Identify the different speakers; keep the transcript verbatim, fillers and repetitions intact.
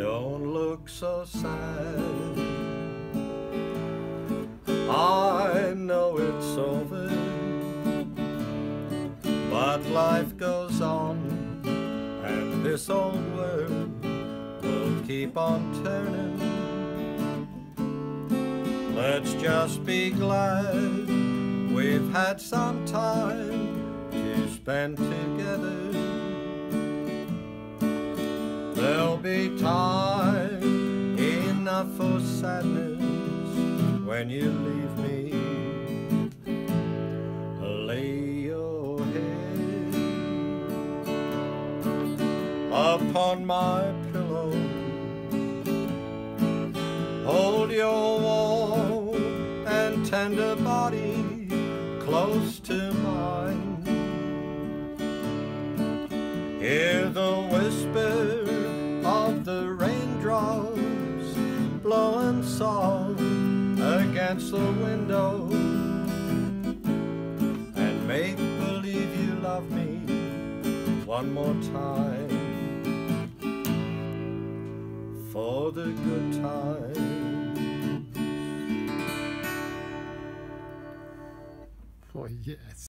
Speaker 1: Don't look so sad. I know it's over, but life goes on, and this old world will keep on turning. Let's just be glad we've had some time to spend together. There'll be time enough for sadness when you leave me. Lay your head upon my pillow, hold your warm and tender body close to mine. Hear the whisper of the raindrops blowing soft against the window, and make believe you love me one more time for the good times.
Speaker 2: Oh yes.